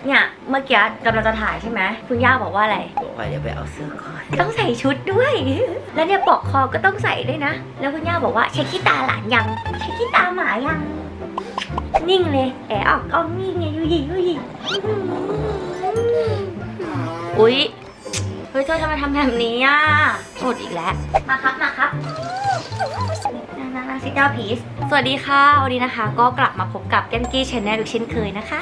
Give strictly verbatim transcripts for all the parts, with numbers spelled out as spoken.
เนี่ยเมื่อกี้กำลังจะถ่ายใช่ไหมคุณย่าบอกว่าอะไรบอกว่าอย่าไปเอาเสื้อก่อนต้องใส่ชุดด้วยแล้วเนี่ยปลอกคอก็ต้องใส่ด้วยนะแล้วคุณย่าบอกว่าเช็คขี้ตาหลานยังเช็คขี้ตาหมายังนิ่งเลยแอบออกกล้องนิ่งไงยูยิยูยิอุ๊ยเฮ้ยเธอทำไมทำแบบนี้อ่ะอดอีกแล้วมาครับมาครับนานาซิดาพีสสวัสดีค่ะวันนี้นะคะก็กลับมาพบกับแก้มกี้ชาแนลอีกเช่นเคยนะคะ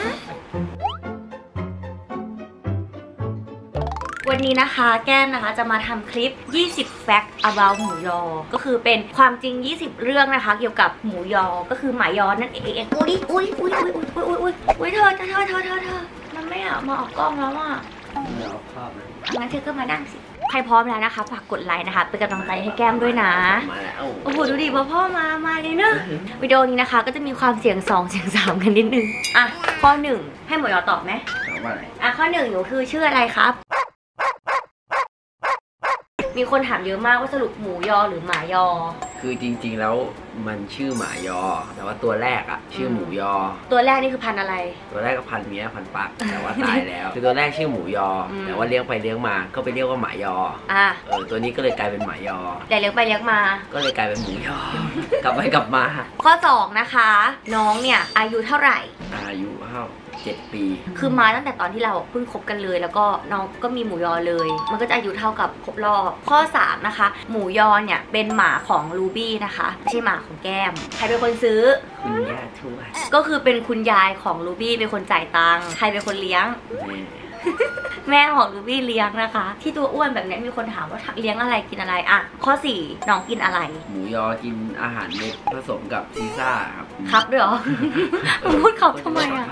วันนี้นะคะแก้มนะคะจะมาทำคลิปยี่สิบ fact about หมูยอก็คือเป็นความจริงยี่สิบเรื่องนะคะเกี่ยวกับหมูยอก็คือหมายอนั่นเองอุ้ยอุ้ยอุ้ยอุ้ยอุ้ยอุ้ยอุ้ยอุ้ยเธอเธอเธอเธอเธอเธอมันไม่อะมาออกกล้องแล้วอ่ะไม่เอาภาพเลยงั้นเธอก็มานั่งสิใครพร้อมแล้วนะคะฝากกดไลค์นะคะเป็นกำลังใจให้แก้มด้วยนะมาแล้วโอ้โหดูดิพ่อพ่อมามาเลยเนอะวิดีโอนี้นะคะก็จะมีความเสียงสองเสียงสามกันนิดนึงอ่ะข้อหนึ่งให้หมูยอตอบไหมตอบว่าอะไรอ่ะข้อหนึ่งหนูคือชื่ออะไรครับมีคนถามเยอะมากว่าสรุปหมูยอหรือหมายอคือจริงๆแล้วมันชื่อหมายอแต่ว่าตัวแรกอะชื่อหมูยอตัวแรกนี่คือพันอะไรตัวแรกก็พันเมียพันปักแต่ว่าตายแล้วคือตัวแรกชื่อหมูยอแต่ว่าเลี้ยงไปเลี้ยงมาก็ไปเรียกว่าหมายออ่ะเออตัวนี้ก็เลยกลายเป็นหมายอแต่เลี้ยงไปเลี้ยงมาก็เลยกลายเป็นหมูยอกลับไปกลับมาข้อสองนะคะน้องเนี่ยอายุเท่าไหร่อายุเท่าเจ็ดปีคือมาตั้งแต่ตอนที่เราเพิ่งคบกันเลยแล้วก็น้องก็มีหมูยอเลยมันก็จะอายุเท่ากับครบรอบข้อสามนะคะหมูยอเนี่ยเป็นหมาของลูบี้นะคะไม่ใช่หมาของแก้มใครเป็นคนซื้อคุณย่าทวดก็คือเป็นคุณยายของลูบี้เป็นคนจ่ายตังค์ใครเป็นคนเลี้ยงแม่ของลูบี้เลี้ยงนะคะที่ตัวอ้วนแบบนี้มีคนถามว่าเลี้ยงอะไรกินอะไรอ่ะข้อสี่น้องกินอะไรหมูยอกินอาหารเม็ดผสมกับซีซ่าครับครับด้วยเหรอพูดขับทำไมอ่ะ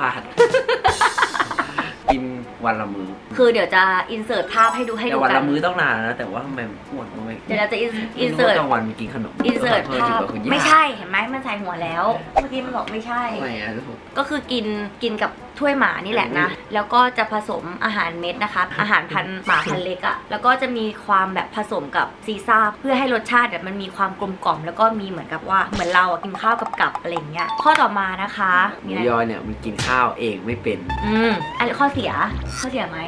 กินวันละมื้อคือเดี๋ยวจะอินเสิร์ตภาพให้ดูให้ดูกันวันละมื้อต้องนานนะแต่ว่าทำไมอ้วนทำไมเดี๋ยวเราจะอินเสิร์ตกลางวันกินขนมอินเสิร์ตภาพไม่ใช่เห็นไหมมันใส่หัวแล้วเมื่อกี้มันบอกไม่ใช่ก็คือกินกินกับถ้วยหมานี่แหละนะแล้วก็จะผสมอาหารเม็ดนะคะอาหารพันหมาพันเล็กอะแล้วก็จะมีความแบบผสมกับซีซ่าเพื่อให้รสชาติเนี่ยมันมีความกลมกล่อมแล้วก็มีเหมือนกับว่าเหมือนเราอะกินข้าวกับกับอะไรเงี้ยข้อต่อมานะคะหมูยอเนี่ยมันกินข้าวเองไม่เป็นอืมอันนี้ข้อเสียข้อเสียไหม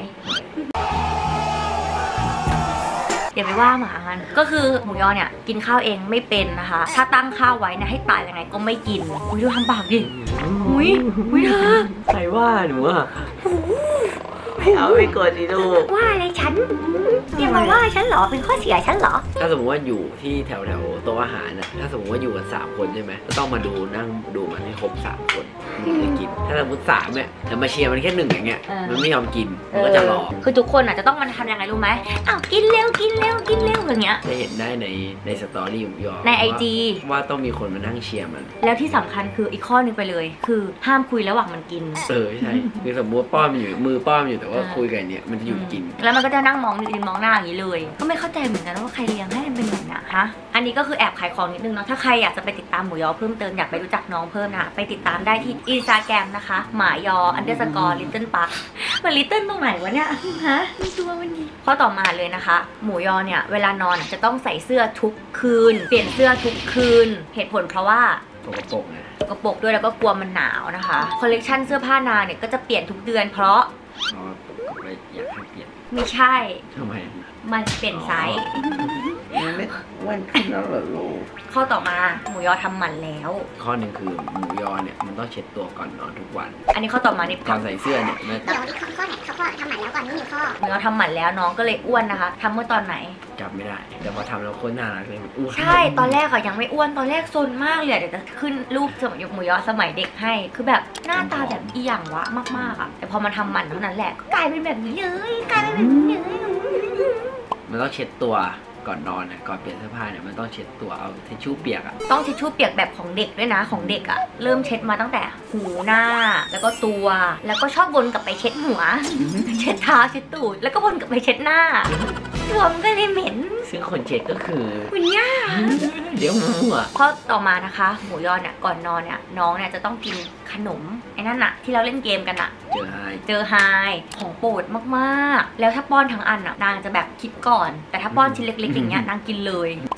อย่าไปว่าหมามันก็คือหมูยอเนี่ยกินข้าวเองไม่เป็นนะคะถ้าตั้งข้าวไว้นะให้ตายยังไงก็ไม่กินอุ้ยดูทำปากดิอุ้ยอุ้ยเธอใครว่าหนูอะไม่เอาไม่กดดิลูกว่าอะไรฉันเรียกมาว่าฉันเหรอเป็นข้อเสียฉันเหรอถ้าสมมติว่าอยู่ที่แถวแถวโต๊ะอาหารนะถ้าสมมติว่าอยู่กันสามคนใช่ไหมก็ต้องมาดูนั่งดูมันให้ครบสามคนมันจะกินถ้าสมมติสามเนี่ยแต่มาเชียร์มันแค่หนึ่งอย่างเงี้ยมันไม่ยอมกินมันก็จะรอคือทุกคนอ่ะจะต้องมันทำยังไงรู้ไหมอ้าวกินเร็วกินเร็วกินเร็วอย่างเงี้ยได้เห็นได้ในในสตอรี่ของยอในไอจีว่าต้องมีคนมานั่งเชียร์มันแล้วที่สำคัญคืออีกข้อนึงไปเลยคือห้ามคุยระหว่างมันกินเออใช่คือสมมติป้อมอยู่มือป้อมอยู่แต่ว่าคุยกันเนี่ยมันจะอยู่กินแล้วมันก็จะนั่งมองยืนมองหน้าอย่างนี้เลยก็ไม่เข้าใจเหมือนกันว่าใครเลี้ยงให้มันเป็นแบบนี้ฮะอันนี้ก็คือแอบขายของนิดนึงเนาะถ้าใครอยากจะไปติดตามหมูยอเพิ่มเติมอยากไปรู้จักน้องเพิ่มนะไปติดตามได้ที่อินสตาแกรมนะคะหมายออันเดอร์สกอร์ลิตเติ้ลปักมันลิตเติ้ลตรงไหนวะเนี่ยฮะตัวมันดีข้อต่อมาเลยนะคะหมูยอเนี่ยเวลานอนจะต้องใส่เสื้อทุกคืนเปลี่ยนเสื้อทุกคืนเหตุผลเพราะว่าสกปรกไงสกปรกด้วยแล้วก็กลัวมันหนาวนะคะคอลเลกชันเสื้อผ้านางเนี่ยก็จะเปลี่ยนทุกเดือนเพราะอยากให้เปลี่ยนไม่ใช่ทำไมมันเปลี่ยนไซส์มันไม่อ้วนขึ้นแล้วเหรอลูกข้อต่อมาหมูยอทำหมันแล้วข้อหนึ่งคือหมูยอเนี่ยมันต้องเช็ดตัวก่อนนอนทุกวันอันนี้ข้อต่อมานี่การใส่เสื้อเนี่ยเดี๋ยวนี่ข้อไหนข้อทำหมันแล้วก่อนนี่หนึ่งข้อหมูยอทำหมันแล้วน้องก็เลยอ้วนนะคะทำเมื่อตอนไหนจำไม่ได้แต่พอทำแล้วคนน่ารักเลยมันอ้วนใช่ตอนแรกอะยังไม่อ้วนตอนแรกซนมากเลยเดี๋ยวจะขึ้นรูปสมัยหมูยอสมัยเด็กให้คือแบบหน้าตาแบบอีหยังวะมากๆอะแต่พอมาทำหมันเท่านั้นแหละก็กลายเป็นแบบนี้เลยกลายเป็นแบบนี้เลยมันต้องเช็ดตัวก่อนนอนนะก่อนเปลี่ยนเสื้อผ้าเนี่ยมันต้องเช็ดตัวเอาทิชชู่เปียกอะต้องทิชชู่เปียกแบบของเด็กด้วยนะของเด็กอะเริ่มเช็ดมาตั้งแต่หูหน้าแล้วก็ตัวแล้วก็ชอบวนกลับไปเช็ดหัวเช็ดเท้าเช็ดตูดแล้วก็วนกลับไปเช็ดหน้าตัวมันก็เลยเหม็นซึ่งคนเช็ดก็คือคุณย่าเดี๋ยวมั่วข้อต่อมานะคะหมูยอเนี่ยก่อนนอนเนี่ยน้องเนี่ยจะต้องกินขนมไอ้นั่นอะที่เราเล่นเกมกันอะเจอไฮเจอไฮของโปรดมากๆแล้วถ้าป้อนทั้งอันอะนางจะแบบคิดก่อนแต่ถ้าป้อนชิ้นเล็กๆอย่างเงี้ยนางกินเลย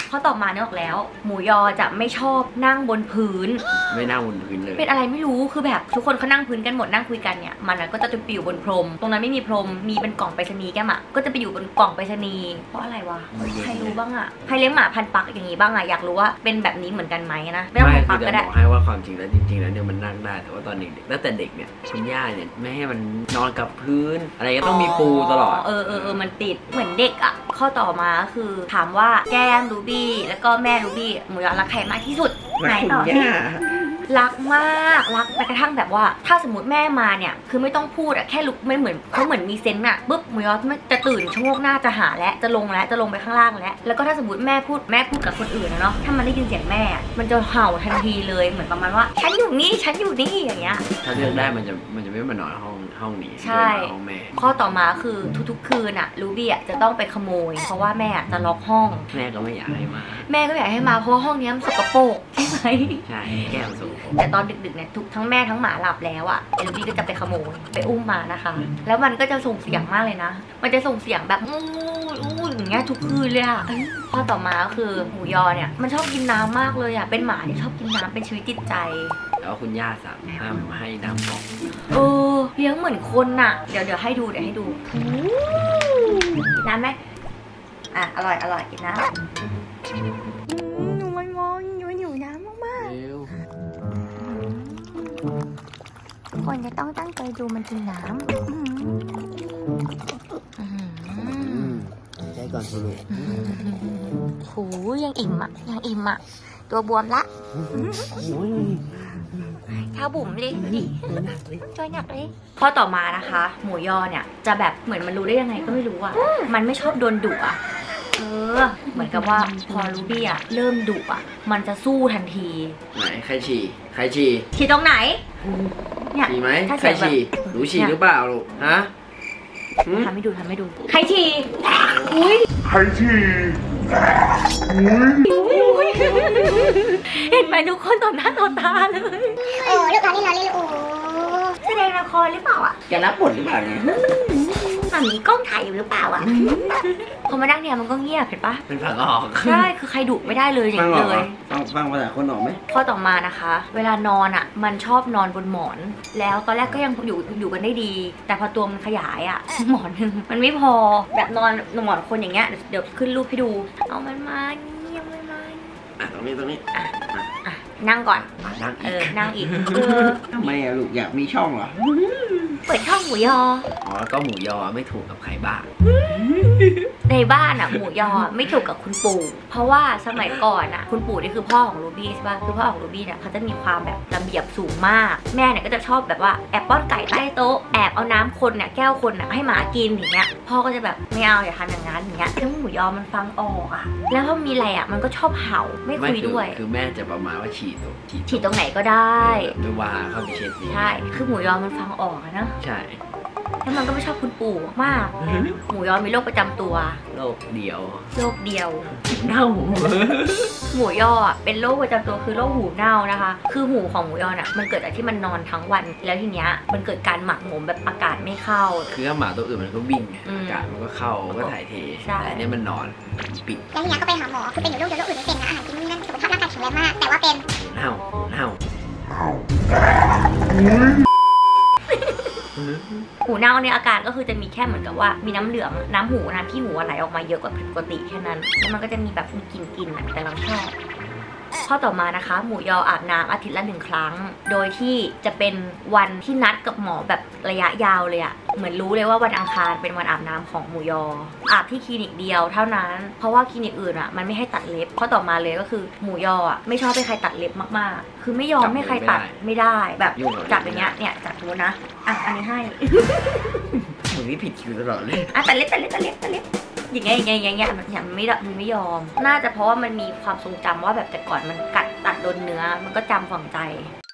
ข้อต่อมาเนี่ยออกแล้ว หมูยอจะไม่ชอบนั่งบนพื้นไม่นั่งบนพื้นเลยเป็นอะไรไม่รู้คือแบบทุกคนเขานั่งพื้นกันหมดนั่งคุยกันเนี่ยมันก็จะไปอยู่บนพรมตรงนั้นไม่มีพรมมีเป็นกล่องไปรษณีย์แกมะก็จะไปอยู่บนกล่องไปรษณีย์เพราะอะไรวะใครรู้บ้างอะใครเลี้ยงหมาพันปักอย่างนี้บ้างอะอยากรู้ว่าเป็นแบบนี้เหมือนกันไหมนะไม่ต้องพันปักก็ได้บอกให้ว่าความจริงแล้วจริงๆแล้วเนี่ยมันนั่งได้แต่ว่าตอนเด็กๆตั้งแต่เด็กเนี่ยคุณย่าเนี่ยไม่ให้มันนอนกับพื้นอะไรก็ต้องมีปูตลอดเออเออเออมันติดเหมือนเด็กอะข้อต่อมาคือถามว่าแก้มรูบี้แล้วก็แม่รูบี้หมูยอรักใครมากที่สุดไหนต่อที่รักมากรักแม้กระทั่งแบบว่าถ้าสมมติแม่มาเนี่ยคือไม่ต้องพูดอะแค่ลุกไม่เหมือนเขาเหมือนมีเซนต์อะปุ๊บหมูยอจะตื่นชะโงกหน้าจะหาและจะลงแล้วจะลงไปข้างล่างแล้วแล้วก็ถ้าสมมติแม่พูดแม่พูดกับคนอื่นนะเนาะถ้ามันได้ยินเสียงแม่มันจะเห่าทันทีเลยเหมือนประมาณว่าฉันอยู่นี่ฉันอยู่นี่อย่างเงี้ยถ้าเลือกได้มันจะมันจะไม่มานอนห้องห้องนี้ใช่ห้องแม่ข้อต่อมาคือทุกๆคืนอะรูบี้อะจะต้องไปขโมยเพราะว่าแม่จะล็อกห้องแม่ก็ไม่อยากให้มาแม่ก็อยากให้มาเพราะว่าห้องนี้มันสกปรกใช่ไหมใช่แก้มสกปรกแต่ตอนดึกๆเนี่ยทุกทั้งแม่ทั้งหมาหลับแล้วอะเอลูบี้ก็จะไปขโมยไปอุ้มมานะคะแล้วมันก็จะส่งเสียงมากเลยนะมันจะส่งเสียงแบบอู้อู้อย่างเงี้ยทุกคืนเลยอะข้อต่อมาก็คือหมูยอเนี่ยมันชอบกินน้ำมากเลยอะเป็นหมาที่ชอบกินน้ำเป็นชีวิตจิตใจแล้วคุณย่าสั่งห้ามให้น้ำฟองเออเลี้ยงเหมือนคนน่ะเดี๋ยวเดี๋ยวให้ดูเดี๋ยวให้ดูน้ำไหมอ่ะอร่อยอร่อยกินน้ำหนูมันมองอยู่อยู่น้ำมากๆควรจะต้องตั้งใจดูมันกินน้ำใจก่อนสิลูกโหยังอิ่มอ่ะยังอิ่มอ่ะตัวบวมละข้าวบุ๋มเลยดิช่วยหนักเลยข้อต่อมานะคะหมูยอเนี่ยจะแบบเหมือนมันรู้ได้ยังไงก็ไม่รู้อ่ะมันไม่ชอบโดนดุอ่ะเออเหมือนกับว่าพอรูบี้อ่ะเริ่มดุอ่ะมันจะสู้ทันทีไหนใครฉี่ใครฉี่ฉี่ตรงไหนเนี่ยฉี่ไหมใครฉี่หนูฉี่หรือเปล่าลูกฮะทำให้ดูทำให้ดูใครฉี่อุ้ยใครฉี่อุ้ยเห็นไหมทุกคนต่อหน้าต่อตาเลยโอ้ลูกเราเล่นเราเล่นโอ้แสดงละครหรือเปล่าอ่ะจะรับบทหรือเปล่าเนี่ยมันมีกล้องถ่ายอยู่หรือเปล่าอ่ะพอมานั่งเนี่ยมันก็เงียบเห็นปะเป็นผักออกใช่คือใครดุไม่ได้เลยอย่างเลยฟังฟังภาษาคนออกไหมข้อต่อมานะคะเวลานอนอ่ะมันชอบนอนบนหมอนแล้วตอนแรกก็ยังอยู่อยู่กันได้ดีแต่พอตัวมันขยายอ่ะหมอนนึงมันไม่พอแบบนอนหมอนคนอย่างเงี้ยเดี๋ยวขึ้นรูปให้ดูเอามันมาเงียบเลยมาอ่ะตรงนี้ตรงนี้อ่ะอ่ะนั่งก่อนนั่งเออนั่งอีกทำไมอะลูกอยากมีช่องเหรอเปิดช่องหมูยออ๋อก็หมูยอไม่ถูกกับใครบ้างในบ้านอ่ะหมูยอไม่ถูกกับคุณปู่เพราะว่าสมัยก่อนอ่ะคุณปู่นี่คือพ่อของรูบี้ใช่ป่ะคือพ่อของรูบี้เนี่ยเขาจะมีความแบบระเบียบสูงมากแม่เนี่ยก็จะชอบแบบว่าแอบป้อนไก่ใต้โต๊ะแอบเอาน้ำคนเนี่ยแก้วคนเนี่ยให้หมากินอย่างเงี้ยพ่อก็จะแบบไม่เอาอย่าทำอย่างนั้นอย่างเงี้ยแล้วหมูยอมันฟังออกอ่ะแล้วพอมีอะไรอ่ะมันก็ชอบเห่าไม่คุยด้วยคือแม่จะประมาณว่าฉี่ตรงฉีดตรงไหนก็ได้ไม่ว่าเข้าไปเช็ดใช่คือหมูยอมันฟังออกนะใช่แล้วมันก็ไม่ชอบคุณปู่มากหมูยอมีโรคประจำตัวโรคเดียวโรคเดียวเน่าหมูยอเป็นโรคประจำตัวคือโรคหูเน่านะคะคือหูของหมูยอน่ะมันเกิดจากที่มันนอนทั้งวันแล้วทีเนี้ยมันเกิดการหมักหมมแบบอากาศไม่เข้าคือถ้าหมาตัวอื่นมันก็วิ่งอากาศมันก็เข้าก็ถ่ายเทแต่เนี้ยมันนอนปิดแล้วทีนี้ก็ไปหาหมอคือเป็นอยู่โรคเดียวโรคอื่นไม่เป็นนะอาหารกินนี่นั่นสุขภาพร่างกายแข็งแรงมากแต่ว่าเป็นหูเน่าหูเน่าหูเน่าในอาการก็คือจะมีแค่เหมือนกับว่ามีน้ำเหลืองน้ำหูน้ำที่หูไหลออกมาเยอะกว่าปกติแค่นั้นแล้วมันก็จะมีแบบมีกลิ่นกลิ่นแต่เราชอบข้อต่อมานะคะหมูยออาบน้ำอาทิตย์ละหนึ่งครั้งโดยที่จะเป็นวันที่นัดกับหมอแบบระยะยาวเลยอะเหมือนรู้เลยว่าวันอังคารเป็นวันอาบน้ำของหมูยออาบที่คลินิกเดียวเท่านั้นเพราะว่าคลินิกอื่นอะมันไม่ให้ตัดเล็บข้อต่อมาเลยก็คือหมูยออะไม่ชอบให้ใครตัดเล็บมากๆคือไม่ยอมให้ใครตัดไม่ได้แบบจับอย่างเงี้ยเนี่ยจับดูนะอ่ะอันนี้ให้มึงนี่ผิดคิวตลอดเลยอ่ะตัดเล็บตัดเล็บตัดเล็บตัดเล็บอย่างเงี้ยอย่างเงี้ยอย่างเงี้ยมันไม่มันไม่ยอมน่าจะเพราะว่ามันมีความทรงจำว่าแบบแต่ก่อนมันกัดตัดโดนเนื้อมันก็จำฝังใจ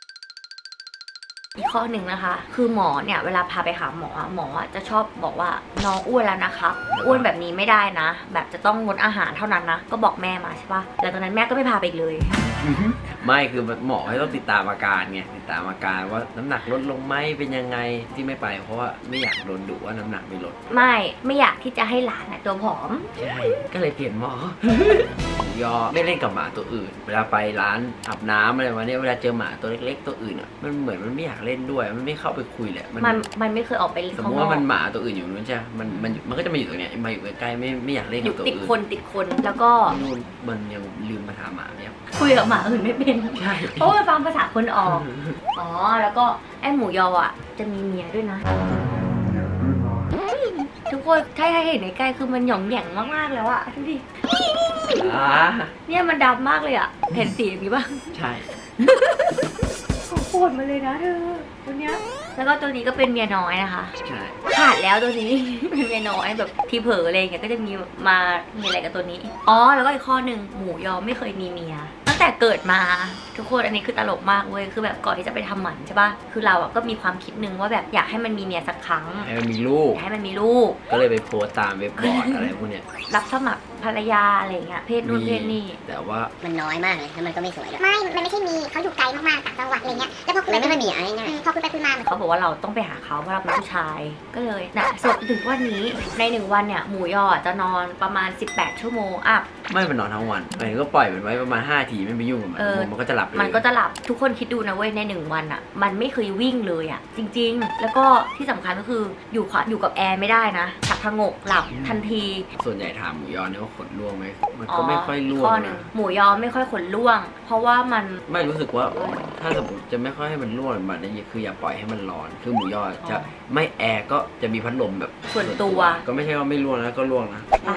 อีกข้อหนึ่งนะคะคือหมอเนี่ยเวลาพาไปหาหมอหมอจะชอบบอกว่าน้องอ้วนแล้วนะครับอ้วนแบบนี้ไม่ได้นะแบบจะต้องงดอาหารเท่านั้นนะก็บอกแม่มาใช่ปะแล้วตอนนั้นแม่ก็ไม่พาไปอีกเลยไม่คือหมอให้ต้องติดตามอาการไงติดตามอาการว่าน้ำหนักลดลงไหมเป็นยังไงที่ไม่ไปเพราะว่าไม่อยากโดนดุว่าน้ำหนักไม่ลดไม่ไม่อยากที่จะให้หลานตัวผอมใช่ก็เลยเปลี่ยนหมอยอไม่เล่นกับหมาตัวอื่น เวลาไปร้านอาบน้ำอะไรมาเนี่ยเวลาเจอหมาตัวเล็กๆตัวอื่นอ่ะมันเหมือนมันไม่อยากเล่นด้วยมันไม่เข้าไปคุยแหละมันมันไม่เคยออกไปเล่นสมมติว่ามันหมาตัวอื่นอยู่นู้นใช่มันมันมันก็จะมาอยู่ตรงเนี้ยมาอยู่ใกล้ๆไม่ไม่อยากเล่นอกับยู่ตัวติดอื่นคนติดคนแล้วก็นู่นมันยังลืมภาษาหมาเนี่ยคุยกับหมาอื่นไม่เป็นใช่เพราะว่าฟังภาษาคนออกอ๋อแล้วก็ไอหมูยออ่ะจะมีเมียด้วยนะทุกคนถ้าให้เห็นในใกล้คือมันหย่องแหย่งมากๆแล้วอะดูดิอ่าเนี่ยมันดำมากเลยอะเห็นสีอย่างนี้บ้างใช่โคตรมาเลยนะเธอตัวเนี้ยแล้วก็ตัวนี้ก็เป็นเมียน้อยนะคะใช่ขาดแล้วตัวนี้ เป็นเมียน้อยแบบที่เผลออะไรอย่างเงี้ยก็จะมีมามีอะไรกับตัวนี้อ๋อแล้วก็อีกข้อหนึ่งหมูยอไม่เคยมีเมียตั้งแต่เกิดมาทุกคนอันนี้คือตลกมากเว้ยคือแบบก่อนที่จะไปทำหมันใช่ป่ะคือเราอะก็มีความคิดนึงว่าแบบอยากให้มันมีเมียสักครั้งให้มันมีลูกอยากให้มันมีลูกก็เลยไปโพสต์ตามเว็บบอร์ดอะไรพวกเนี้ยรับสมัครภรรยาอะไรอย่างเงี้ยเพศนู่นเพศนี่แต่ว่ามันน้อยมากเลยแล้วมันก็ไม่สวยด้วยไม่ มันไม่ใช่มีเขาอยู่ไกลมากๆต่างจังหวัดอะไรเงี้ย แล้วพอคุยแล้วไปไม่ค่อยมีอะไรง่ายอืมพอคุยไปคุยมาเขาบอกว่าเราต้องไปหาเขาเพราะเราเป็นผู้ชาย ก็เลยนะสดถึงวันนี้ในหนึ่งวันเนี่ยหมูยอจะนอนประมาณสิบแปดชั่วโมงอัพไม่มันนอนทั้งวันมันก็ปล่อยมันไว้ประมาณห้าทีไม่ไปยุ่งกับมันเออมันก็จะหลับเลยมันก็จะหลับทุกคนคิดดูนะเว้ยในหนึ่งวันอ่ะมันไม่เคยวิ่งเลยอ่ะจริงๆ แล้วก็ที่สำคัญก็คืออยู่ขวาอยู่กับแอร์ไม่ได้นะฉับพงกหลับทันทีส่วนใหญ่ถามหมูยอเนี่ยว่าขนร่วงไหมมันก็ไม่ค่อยร่วข้งอหนึ่งนะหมูยอไม่ค่อยขนร่วง เพราะว่ามันไม่รู้สึกว่าถ้าสมมติจะไม่ค่อยให้มันร่วงมันเนี่ยคืออย่าปล่อยให้มันร้อนคือหมูยอจะไม่แอร์ก็จะมีพัดลมแบบส่วนตัวก็ไม่ใช่ว่าไม่ร่วงนะก็ร่วงนะอ่ะ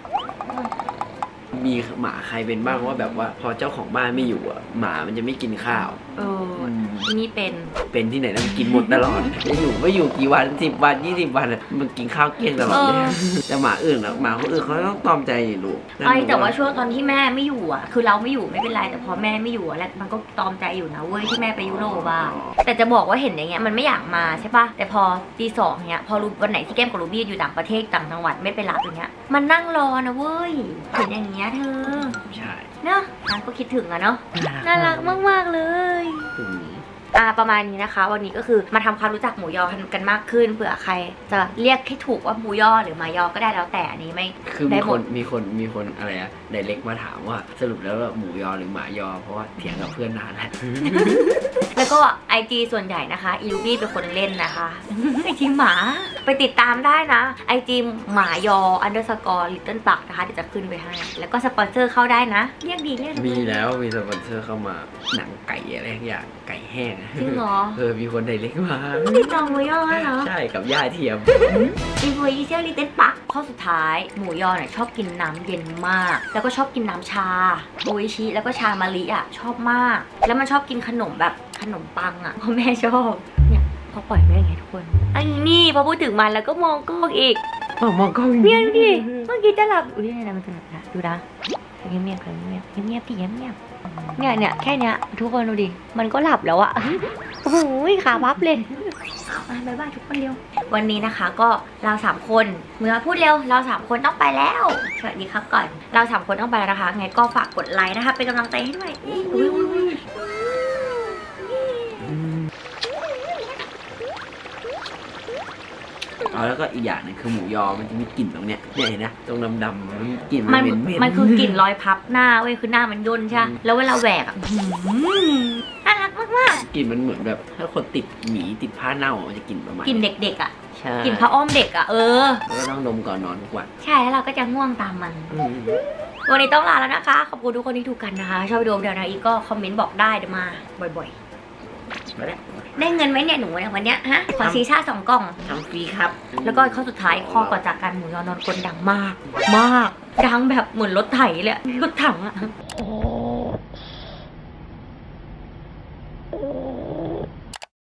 มีหมาใครเป็นบ้างว่าแบบว่าพอเจ้าของบ้านไม่อยู่อ่ะหมามันจะไม่กินข้าวเออนี่เป็นเป็นที่ไหนแล้วมันกินหมดตลอดจะอยู่ไม่อยู่กี่วันสิบวันยี่สิบวันอะมันกินข้าวเกลี้ยงตลอดเลยเออแต่หมาอื่นอะหมาคนอื่นเขาต้องตอมใจอยู่ลูกนั่นไอ้แต่ว่าดูช่วงตอนที่แม่ไม่อยู่อ่ะ คือเราไม่อยู่ไม่เป็นไรแต่พอแม่ไม่อยู่อะแล้วมันก็ตอมใจอยู่นะเว้ยที่แม่ไปยุโรปอ่ะแต่จะบอกว่าเห็นอย่างเงี้ยมันไม่อยากมาใช่ปะแต่พอตีสองเงี้ยพอรูวันไหนที่แก้มกับรูบี้อยู่ต่างประเทศต่างจังหวัดไม่ไปรับอย่างเงี้ยมันนั่งรอนะเว้ยเห็นอย่างเงี้ยเธอใช่เนาะนางก็คิดถึงอะเนาะน่ารักมากๆเลยอืมอ่าประมาณนี้นะคะ วันนี้ก็คือมาทำความรู้จักหมูยอกันมากขึ้นเผื่อใครจะเรียกให้ถูกว่าหมูยอหรือหมายอก็ได้แล้วแต่อันนี้ไม่คือได้มีหคมนดมีคนมีคนอะไรอะไดเรกมาถามว่าสรุปแล้วหมูยอหรือหมายอ เพราะว่าเถียงกับเพื่อนนานแล้วแล้วก็ ไอ จี ส่วนใหญ่นะคะอีลูบี้เป็นคนเล่นนะคะ ไอจีหมาไปติดตามได้นะ ไอ จี หมายอ อันเดอร์สกอร์ลิตเติ้ลปักนะคะเดี๋ยวจะขึ้นไปให้ แล้วก็สปอนเซอร์เข้าได้นะเรียกดีเรียกดีมีแล้วมีสปอนเซอร์เข้ามาหนังไก่อะไรอย่างไก่แห้งจริงเหรอเออมีคนไดเรกมาน้องหมูยอเหรอใช่กับย่าเทียมอินฟลูเอนเซอร์ลิตเติ้ลปักข้อสุดท้ายหมูยอเนี่ยชอบกินน้ำเย็นมาก แล้วก็ชอบกินน้ำชาโออิชิแล้วก็ชามะลิอ่ะชอบมาก แล้วมันชอบกินขนมแบบขนมปังอ่ะเพราะแม่ชอบเนี่ยพอปล่อยแม่ไงทุกคนไอ้นี่พอพูดถึงมันแล้วก็มองกล้องอีกอ๋อมองกล้องเนี่ยดูดิเมื่อกี้จะหลับอุ้ยเนี่ยนะมันจะหลับละดูนะเงียบเงียบๆเงียบเงียบๆพี่เงียบเงียบๆเนี่ยเนี่ยแค่เนี้ยทุกคนดูดิมันก็หลับแล้วอะโอ้โหขาพับเลยอ่ะบ๊ายบายทุกคนเร็ววันนี้นะคะก็เราสามคนเมื่อพูดเร็วเราสามคนต้องไปแล้วสวัสดีครับก่อนเราสามคนต้องไปแล้วนะคะไงก็ฝากกดไลค์นะคะเป็นกำลังใจให้ด้วยอุ๊ยอุ๊ยอุ๊ยอ๋อแล้วก็อีกอย่างหนึงคือหมูยอมันจะมีกลิ่นตรงเนี้ยเนี่ยเห็นนะตรงดำๆมันมีกลิ่นมัมัน นเหม็นๆมันคือกลิ่นรอยพับหน้าเว้ยคือหน้ามันย่นใช่ไหมแล้วเวลาแหวกอ่ะอื้อหือน่ารักมากกลิ่นมันเหมือนแบบถ้าคนติดหมีติดผ้าเน่ามันจะกลิ่นประมาณๆกลิ่นเด็กๆอ่ะใช่กลิ่นผ้าอ้อมเด็กอ่ะเออแล้วก็ต้องดมก่อนนอนทุกวันใช่แล้วเราก็จะง่วงตามมัน วันนี้ต้องลาแล้วนะคะ ขอบคุณทุกคนที่ดูกันนะคะ ชอบวิดีโอเดียวนะอีกก็คอมเมนต์บอกได้เดี๋ยวมาบ่อยๆ ได้เงินไหมเนี่ยหนูเนี่ยวันเนี้ยฮะ ขอซีซ่าสองกล่องทำฟรีครับแล้วก็ข้อสุดท้ายข้อก่อนจากการหมูยอนอนคนดังมาก มาก ดังแบบเหมือนรถไถเลยอะรถถังอะ